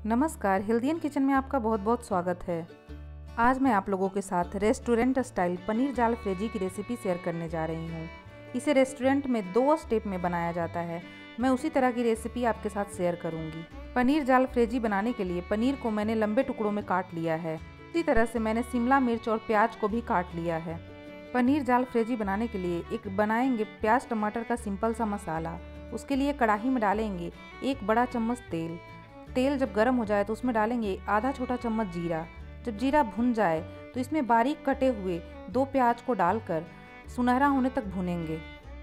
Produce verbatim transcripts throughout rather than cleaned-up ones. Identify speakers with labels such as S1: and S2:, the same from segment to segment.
S1: नमस्कार, हेल्दियन किचन में आपका बहुत बहुत स्वागत है। आज मैं आप लोगों के साथ रेस्टोरेंट स्टाइल पनीर जाल फ्रेजी की रेसिपी शेयर करने जा रही हूँ। इसे रेस्टोरेंट में दो स्टेप में बनाया जाता है। मैं उसी तरह की रेसिपी आपके साथ शेयर करूँगी। पनीर जाल फ्रेजी बनाने के लिए पनीर को मैंने लंबे टुकड़ों में काट लिया है। इसी तरह से मैंने शिमला मिर्च और प्याज को भी काट लिया है। पनीर जाल फ्रेजी बनाने के लिए एक बनाएंगे प्याज टमाटर का सिंपल सा मसाला। उसके लिए कढ़ाई में डालेंगे एक बड़ा चम्मच तेल। तेल जब गर्म हो जाए तो उसमें डालेंगे आधा छोटा चम्मच जीरा। जब जीरा भुन जाए तो इसमें बारीक कटे हुए दो प्याज को डालकर सुनहरा होने तक भुनेंगे।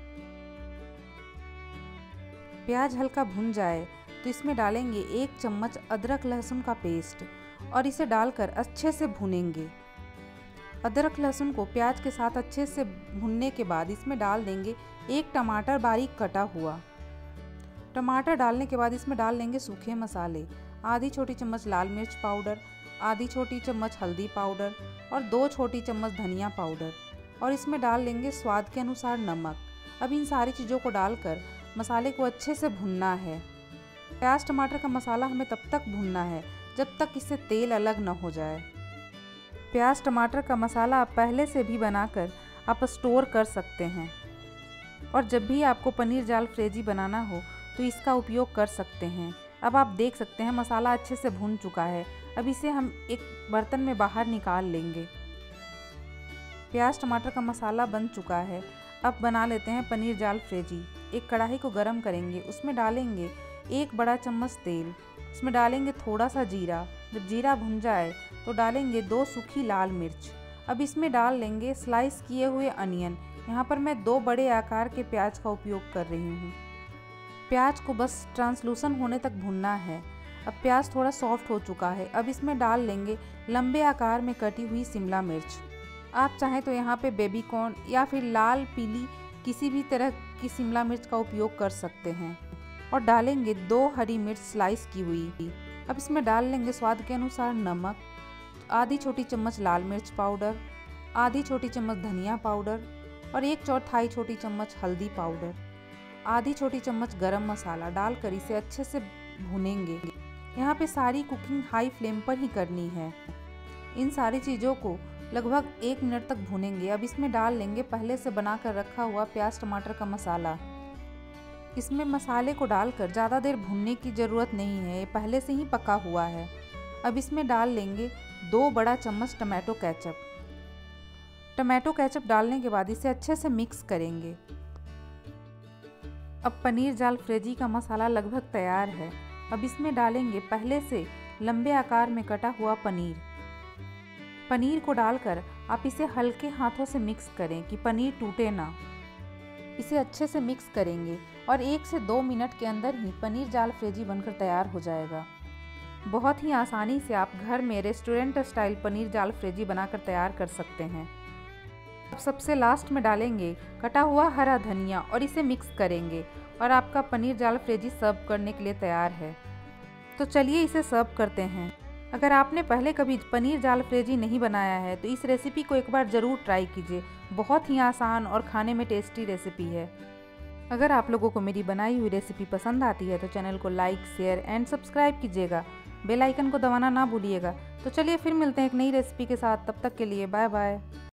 S1: प्याज हल्का भुन जाए तो इसमें डालेंगे एक चम्मच अदरक लहसुन का पेस्ट और इसे डालकर अच्छे से भुनेंगे। अदरक लहसुन को प्याज के साथ अच्छे से भुनने के बाद इसमें डाल देंगे एक टमाटर बारीक कटा हुआ। टमाटर डालने के बाद इसमें डाल लेंगे सूखे मसाले, आधी छोटी चम्मच लाल मिर्च पाउडर, आधी छोटी चम्मच हल्दी पाउडर और दो छोटी चम्मच धनिया पाउडर और इसमें डाल लेंगे स्वाद के अनुसार नमक। अब इन सारी चीज़ों को डालकर मसाले को अच्छे से भुनना है। प्याज टमाटर का मसाला हमें तब तक भुनना है जब तक इससे तेल अलग न हो जाए। प्याज टमाटर का मसाला आप पहले से भी बनाकर आप स्टोर कर सकते हैं और जब भी आपको पनीर जाल फ्रेजी बनाना हो तो इसका उपयोग कर सकते हैं। अब आप देख सकते हैं मसाला अच्छे से भुन चुका है। अब इसे हम एक बर्तन में बाहर निकाल लेंगे। प्याज टमाटर का मसाला बन चुका है। अब बना लेते हैं पनीर जाल फ्रेजी। एक कढ़ाई को गरम करेंगे, उसमें डालेंगे एक बड़ा चम्मच तेल। उसमें डालेंगे थोड़ा सा जीरा। जब जीरा भुन जाए तो डालेंगे दो सूखी लाल मिर्च। अब इसमें डाल लेंगे स्लाइस किए हुए अनियन। यहाँ पर मैं दो बड़े आकार के प्याज का उपयोग कर रही हूँ। प्याज को बस ट्रांसलूसन होने तक भुनना है। अब प्याज थोड़ा सॉफ्ट हो चुका है। अब इसमें डाल लेंगे लंबे आकार में कटी हुई शिमला मिर्च। आप चाहें तो यहाँ पे बेबी कॉर्न या फिर लाल पीली किसी भी तरह की शिमला मिर्च का उपयोग कर सकते हैं और डालेंगे दो हरी मिर्च स्लाइस की हुई। अब इसमें डाल लेंगे स्वाद के अनुसार नमक, आधी छोटी चम्मच लाल मिर्च पाउडर, आधी छोटी चम्मच धनिया पाउडर और एक चौथाई छोटी चम्मच हल्दी पाउडर, आधी छोटी चम्मच गरम मसाला डालकर इसे अच्छे से भुनेंगे। यहाँ पे सारी कुकिंग हाई फ्लेम पर ही करनी है। इन सारी चीज़ों को लगभग एक मिनट तक भुनेंगे। अब इसमें डाल लेंगे पहले से बनाकर रखा हुआ प्याज टमाटर का मसाला। इसमें मसाले को डालकर ज़्यादा देर भुनने की ज़रूरत नहीं है, ये पहले से ही पका हुआ है। अब इसमें डाल लेंगे दो बड़ा चम्मच टमाटो केचप। टमाटो केचप डालने के बाद इसे अच्छे से मिक्स करेंगे। अब पनीर जाल फ्रेजी का मसाला लगभग तैयार है। अब इसमें डालेंगे पहले से लंबे आकार में कटा हुआ पनीर। पनीर को डालकर आप इसे हल्के हाथों से मिक्स करें कि पनीर टूटे ना। इसे अच्छे से मिक्स करेंगे और एक से दो मिनट के अंदर ही पनीर जाल फ्रेजी बनकर तैयार हो जाएगा। बहुत ही आसानी से आप घर में रेस्टोरेंट स्टाइल पनीर जाल फ्रेजी बनाकर तैयार कर सकते हैं। अब सबसे लास्ट में डालेंगे कटा हुआ हरा धनिया और इसे मिक्स करेंगे और आपका पनीर जाल फ्रेजी सर्व करने के लिए तैयार है। तो चलिए इसे सर्व करते हैं। अगर आपने पहले कभी पनीर जाल फ्रेजी नहीं बनाया है तो इस रेसिपी को एक बार ज़रूर ट्राई कीजिए। बहुत ही आसान और खाने में टेस्टी रेसिपी है। अगर आप लोगों को मेरी बनाई हुई रेसिपी पसंद आती है तो चैनल को लाइक शेयर एंड सब्सक्राइब कीजिएगा। बेल आइकन को दबाना ना भूलिएगा। तो चलिए फिर मिलते हैं एक नई रेसिपी के साथ। तब तक के लिए बाय बाय।